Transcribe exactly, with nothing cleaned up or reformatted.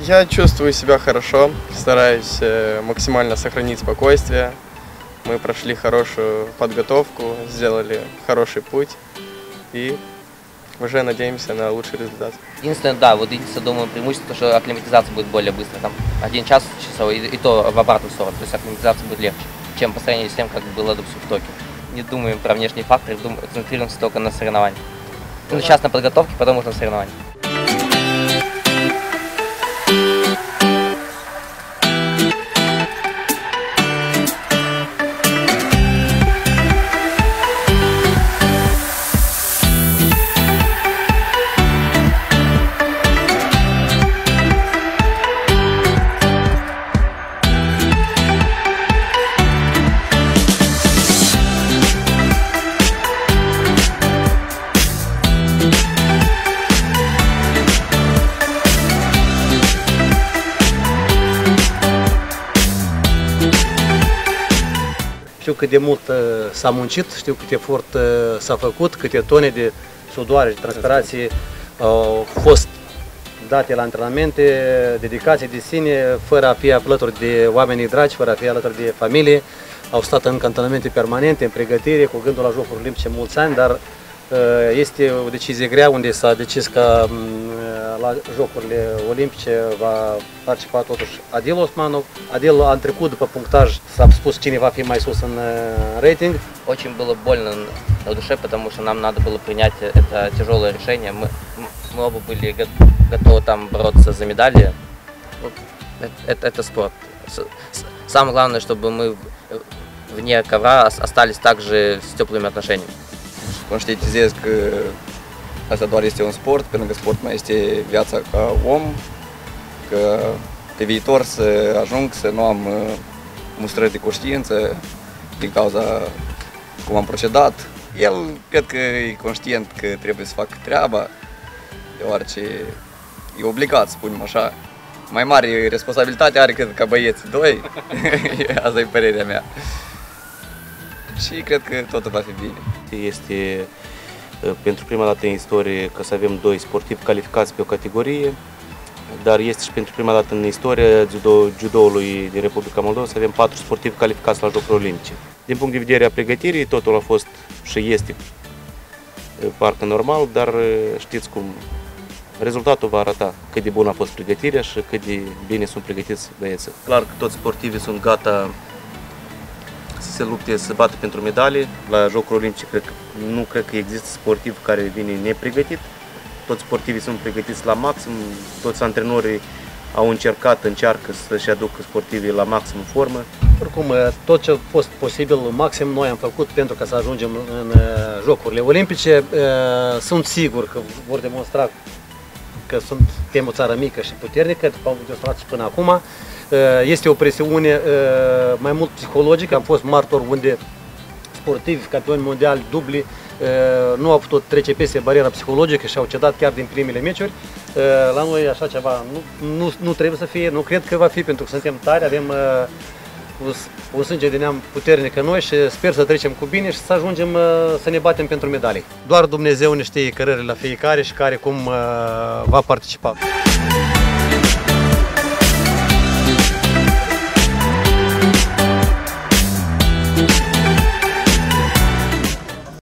Я чувствую себя хорошо, стараюсь максимально сохранить спокойствие. Мы прошли хорошую подготовку, сделали хороший путь и уже надеемся на лучший результат. Единственное, да, вот единственное, думаю, преимущество, что акклиматизация будет более быстрая. Там один час часов, и, и то в обратную сторону. То есть акклиматизация будет легче, чем по сравнению с тем, как было, допустим, в Токио. Не думаем про внешние факторы, думаем, концентрируемся только на соревнованиях. Ну, сейчас на подготовке, потом уже на соревнованиях. Știu cât de mult s-a muncit, știu cât efort s-a făcut, câte tone de sudoare și transpirație au fost date la antrenamente, dedicație de sine, fără a fi alături de oamenii dragi, fără a fi alături de familie. Au stat în antrenamente permanente, în pregătire, cu gândul la Jocuri Olimpice mulți ani, dar este o decizie grea unde s-a decis că la Jocurile Olimpice va participa totuși Adil Osmanov. Adil a trecut după punctaj, s-a spus cine va fi mai sus în rating. Очень было больно на душе, потому что нам надо было принять это тяжелое решение. Мы, мы оба были готовы там бороться за медали. Это, это спорт. Самое главное, чтобы мы вне ковра остались также с teplыми отношениями. Conștientizez că asta doar este un sport, pe lângă sport mai este viața ca om, că pe viitor să ajung să nu am mustrări de conștiință din cauza cum am procedat. El cred că e conștient că trebuie să facă treaba, deoarece e obligat, să spunem așa. Mai mare responsabilitate are cred ca băieții doi, asta e părerea mea. Și cred că totul va fi bine. Este pentru prima dată în istorie că să avem doi sportivi calificați pe o categorie, dar este și pentru prima dată în istoria judo, judoului din Republica Moldova să avem patru sportivi calificați la Jocuri Olimpice. Din punct de vedere a pregătirii, totul a fost și este parcă normal, dar știți cum, rezultatul va arăta cât de bună a fost pregătirea și cât de bine sunt pregătiți băieții. Clar că toți sportivii sunt gata să se lupte, să bată pentru medalii. La Jocuri Olimpice cred că, nu cred că există sportiv care vine nepregătit. Toți sportivii sunt pregătiți la maxim, toți antrenorii au încercat, încearcă să-și aducă sportivii la maxim formă. Oricum, tot ce a fost posibil, maxim noi am făcut pentru ca să ajungem în Jocurile Olimpice. Sunt sigur că vor demonstra că suntem o țară mică și puternică, după au demonstrat și până acum. Este o presiune mai mult psihologică. Am fost martor unde sportivi, campioni mondiali, dubli, nu au putut trece peste bariera psihologică și au cedat chiar din primele meciuri. La noi așa ceva nu, nu, nu trebuie să fie, nu cred că va fi, pentru că suntem tari, avem un sânge de neam puternic în noi și sper să trecem cu bine și să ajungem să ne batem pentru medalii. Doar Dumnezeu ne știe cărările la fiecare și care cum va participa.